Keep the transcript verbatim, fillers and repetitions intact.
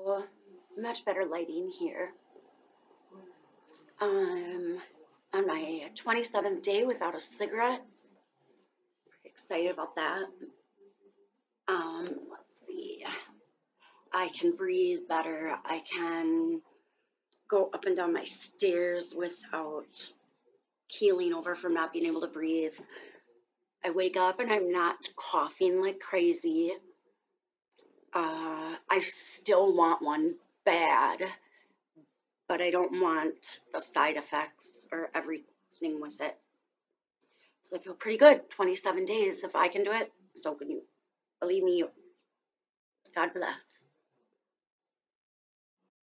So, much better lighting here. Um, on my twenty-seventh day without a cigarette. Pretty excited about that. Um, let's see. I can breathe better. I can go up and down my stairs without keeling over from not being able to breathe. I wake up and I'm not coughing like crazy. Uh, I still want one bad, but I don't want the side effects or everything with it. So I feel pretty good. twenty-seven days. If I can do it, so can you. Believe me, God bless.